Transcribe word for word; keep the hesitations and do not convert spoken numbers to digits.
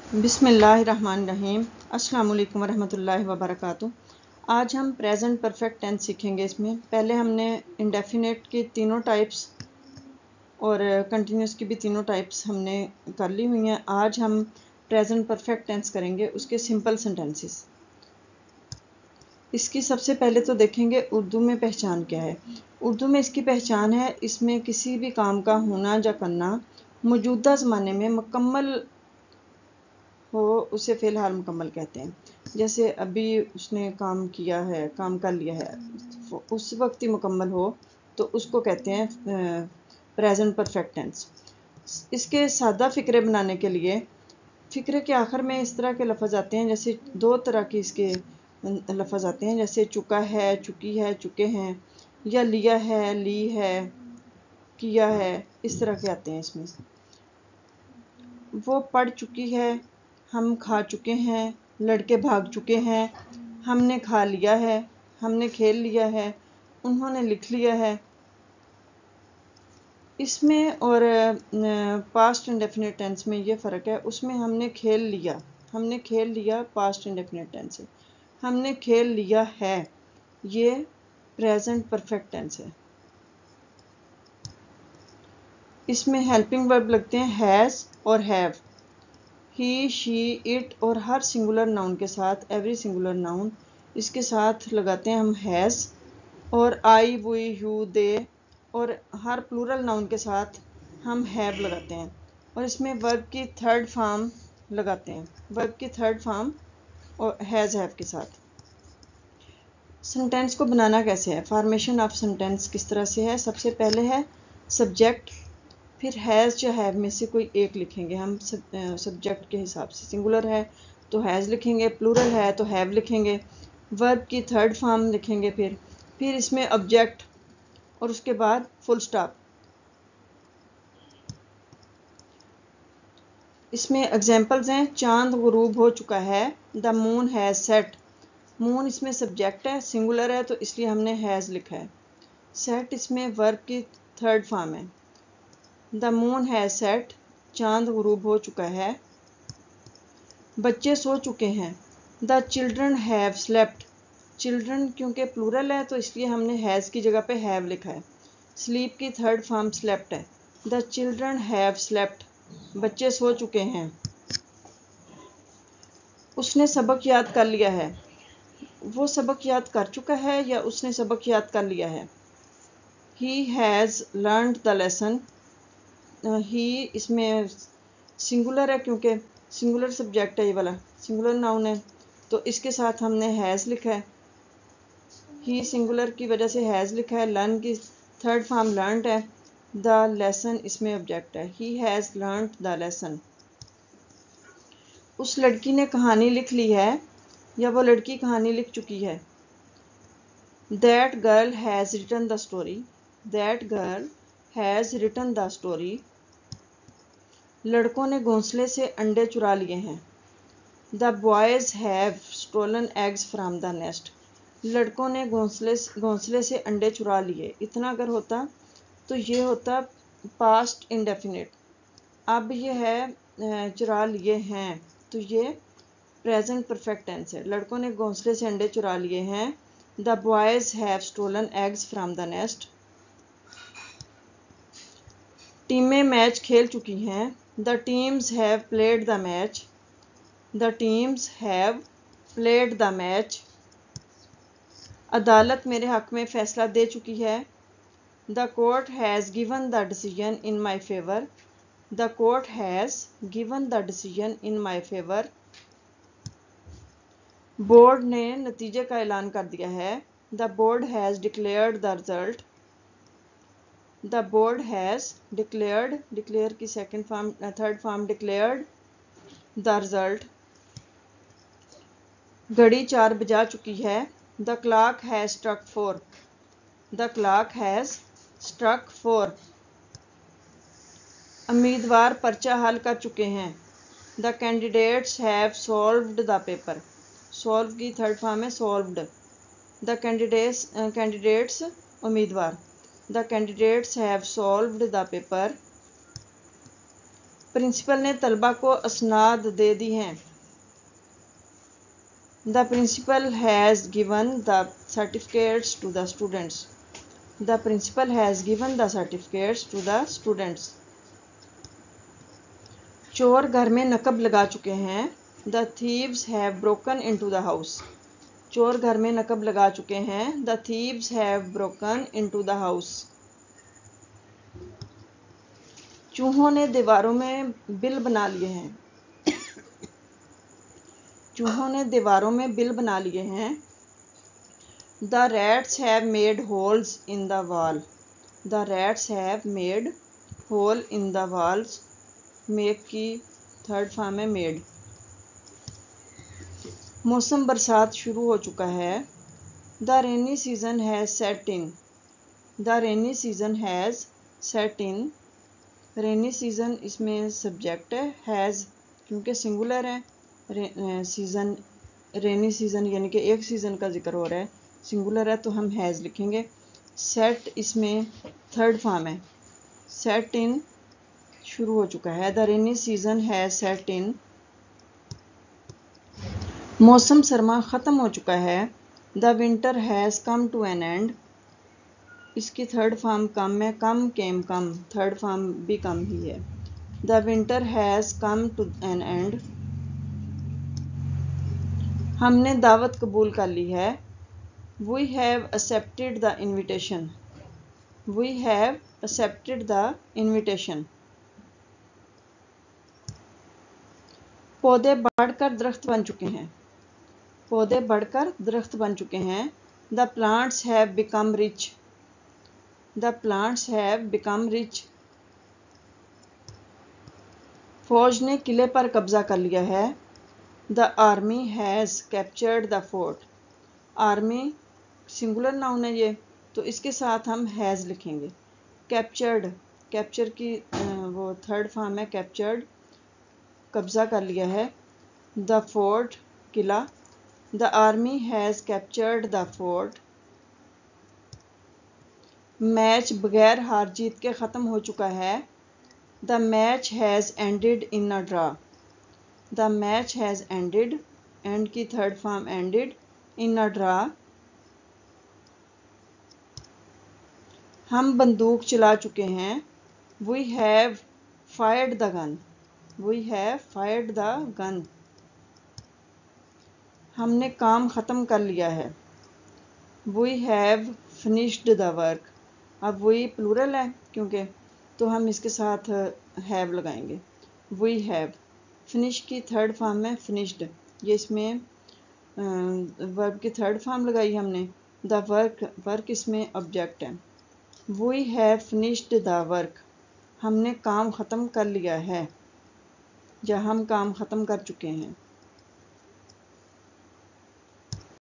बिस्मिल्लाहिर्रहमानिर्रहीम। अस्सलाम वालेकुम रहमतुल्लाहि व बरकातुहू। आज हम प्रेजेंट परफेक्ट टेंस सीखेंगे। इसमें पहले हमने इंडेफिनेट की तीनों टाइप्स और कंटिन्यूस की भी तीनों टाइप्स हमने कर ली हुई हैं। आज हम प्रेजेंट परफेक्ट टेंस करेंगे, उसके सिंपल सेंटेंसेस। इसकी सबसे पहले तो देखेंगे उर्दू में पहचान क्या है। उर्दू में इसकी पहचान है, इसमें किसी भी काम का होना या करना मौजूदा ज़माने में मुकम्मल हो उसे फ़िलहाल मुकम्मल कहते हैं। जैसे अभी उसने काम किया है, काम कर लिया है, उस वक्त ही मुकम्मल हो तो उसको कहते हैं प्रेजेंट परफेक्ट टेंस। इसके सादा फ़िक्रे बनाने के लिए फ़िक्रे के आखिर में इस तरह के लफ्ज़ आते हैं, जैसे दो तरह के इसके लफ्ज़ आते हैं, जैसे चुका है, चुकी है, चुके हैं, या लिया है, ली है, किया है, इस तरह के आते हैं। इसमें वो पढ़ चुकी है, हम खा चुके हैं, लड़के भाग चुके हैं, हमने खा लिया है, हमने खेल लिया है, उन्होंने लिख लिया है। इसमें और पास्ट इंडेफिनिट टेंस में ये फ़र्क है, उसमें हमने खेल लिया, हमने खेल लिया पास्ट इंडेफिनिट टेंस है, हमने खेल लिया है ये प्रेजेंट परफेक्ट टेंस है। इसमें हेल्पिंग वर्ब लगते हैं हैज़ और हैव। ही, शी, इट और हर सिंगुलर नाउन के साथ, एवरी सिंगुलर नाउन, इसके साथ लगाते हैं हम हैज़। और आई, वी, यू, दे और हर प्लूरल नाउन के साथ हम हैव लगाते हैं। और इसमें वर्ब की थर्ड फॉर्म लगाते हैं, वर्ब की थर्ड फॉर्म और हैज़ हैव के साथ। सेंटेंस को बनाना कैसे है, फॉर्मेशन ऑफ सेंटेंस किस तरह से है। सबसे पहले है सब्जेक्ट, फिर हैज़ या हैव में से कोई एक लिखेंगे हम। सब्जेक्ट के हिसाब से सिंगुलर है तो हैज़ लिखेंगे, प्लूरल है तो हैव लिखेंगे। वर्ब की थर्ड फॉर्म लिखेंगे, फिर फिर इसमें ऑब्जेक्ट और उसके बाद फुल स्टॉप। इसमें एग्जांपल्स हैं, चांद गुरूब हो चुका है, the moon has set. Moon इसमें सब्जेक्ट है, सिंगुलर है तो इसलिए हमने हैज़ लिखा है। सेट इसमें वर्ब की थर्ड फॉर्म है। द मून हैज़ सेट, चांद गुरूब हो चुका है। बच्चे सो चुके हैं, the children have slept. Children क्योंकि प्लूरल है तो इसलिए हमने हैज़ की जगह पे हैव लिखा है। स्लीप की थर्ड फॉर्म स्लेप्ट है। द चिल्ड्रन हैव स्लेप्ट, बच्चे सो चुके हैं। उसने सबक याद कर लिया है, वो सबक याद कर चुका है या उसने सबक याद कर लिया है। He has learned the lesson. He इसमें सिंगुलर है क्योंकि सिंगुलर सब्जेक्ट है, ये वाला सिंगुलर नाउन है तो इसके साथ हमने हैज़ लिखा है। ही सिंगुलर की वजह से हैज़ लिखा है। लर्न की थर्ड फॉर्म लर्नड है। द लेसन इसमें ऑब्जेक्ट है। He has learned the lesson. उस लड़की ने कहानी लिख ली है या वो लड़की कहानी लिख चुकी है। That girl has written the story. That girl has written the story. लड़कों ने घोंसले से अंडे चुरा लिए हैं। The boys have stolen eggs from the nest. लड़कों ने घोंसले घोंसले से अंडे चुरा लिए। इतना अगर होता तो ये होता पास्ट इंडेफिनिट। अब ये है चुरा लिए हैं तो ये प्रेजेंट परफेक्ट टेंस है। लड़कों ने घोंसले से अंडे चुरा लिए हैं। The boys have stolen eggs from the nest. टीमें मैच खेल चुकी हैं। The teams have played the match. The teams have played the match. अदालत मेरे हक में फ़ैसला दे चुकी है। The court has given the decision in my favour. The court has given the decision in my favour. Board ने नतीजे का ऐलान कर दिया है। The board has declared the result. The board has declared, declare की second form third form declared the result. घड़ी चार बजा चुकी है। The clock has struck four. The clock has struck four. उम्मीदवार पर्चा हल कर चुके हैं। The candidates have solved the paper. Solve की थर्ड फॉर्म है सॉल्व्ड। द कैंडिडेट्स कैंडिडेट्स उम्मीदवार। The candidates have solved the paper. Principal ने तलबा को असनाद दे दी हैं। The principal has given the certificates to the students. The principal has given the certificates to the students. चोर घर में नकब लगा चुके हैं। The thieves have broken into the house. चोर घर में नकब लगा चुके हैं। The thieves have broken into the house. चूहों ने दीवारों में बिल बना लिए हैं। चूहों ने दीवारों में बिल बना लिए हैं। The rats have made holes in the wall. The rats have made hole in the walls. Make की थर्ड फॉर्म है मेड। मौसम बरसात शुरू हो चुका है। The rainy season has set in. The rainy season has set in. Rainy season इसमें subject है, हैज़ क्योंकि सिंगुलर है। रे, सीज़न रेनी सीज़न यानी कि एक सीज़न का जिक्र हो रहा है, सिंगुलर है तो हम हैज़ लिखेंगे। सेट इसमें थर्ड फॉर्म है। सेट इन शुरू हो चुका है। The rainy season has set in. मौसम सरमा ख़त्म हो चुका है। The winter has come to an end. इसकी थर्ड फॉर्म कम है, कम केम कम, थर्ड फॉर्म भी कम ही है। The winter has come to an end. हमने दावत कबूल कर ली है। We have accepted the invitation. We have accepted the invitation. पौधे बढ़कर दरख्त बन चुके हैं। पौधे बढ़कर दरख्त बन चुके हैं। The plants have become rich. The plants have become rich. फौज ने किले पर कब्जा कर लिया है। The army has captured the fort. Army singular noun है ये, तो इसके साथ हम हैज़ लिखेंगे। कैप्चर्ड, कैप्चर की वो थर्ड फॉर्म है कैप्चर्ड, कब्जा कर लिया है। द फोर्ट किला। The army has captured the fort. Match बगैर हार जीत के ख़त्म हो चुका है। The match has ended in a draw. The match has ended, end की third form ended, in a draw. हम बंदूक चला चुके हैं। We have fired the gun. We have fired the gun. हमने काम ख़त्म कर लिया है। We have finished the work. अब वी प्लूरल है क्योंकि, तो हम इसके साथ हैव लगाएंगे। वी हैव, फिनिश की थर्ड फॉर्म में फिनिश्ड, ये इसमें वर्ब की थर्ड फॉर्म लगाई हमने। द वर्क, वर्क इसमें ऑब्जेक्ट है। We have finished the work. हमने काम ख़त्म कर लिया है या हम काम ख़त्म कर चुके हैं।